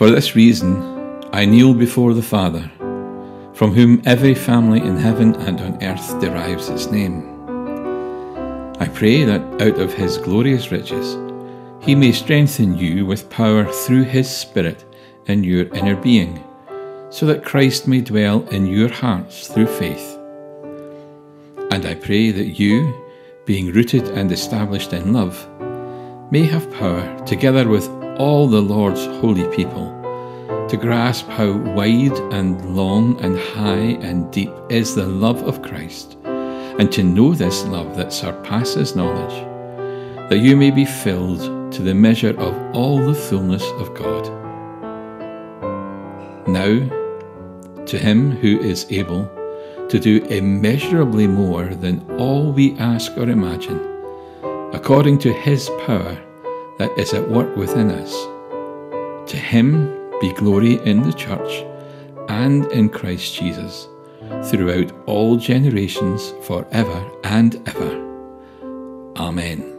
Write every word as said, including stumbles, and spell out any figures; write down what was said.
For this reason, I kneel before the Father, from whom every family in heaven and on earth derives its name. I pray that out of his glorious riches, he may strengthen you with power through his Spirit in your inner being, so that Christ may dwell in your hearts through faith. And I pray that you, being rooted and established in love, may have power, together with all the Lord's holy people, to grasp how wide and long and high and deep is the love of Christ, and to know this love that surpasses knowledge, that you may be filled to the measure of all the fullness of God. Now, to him who is able to do immeasurably more than all we ask or imagine, according to his power that is at work within us, to him be glory in the church and in Christ Jesus, throughout all generations, forever and ever. Amen.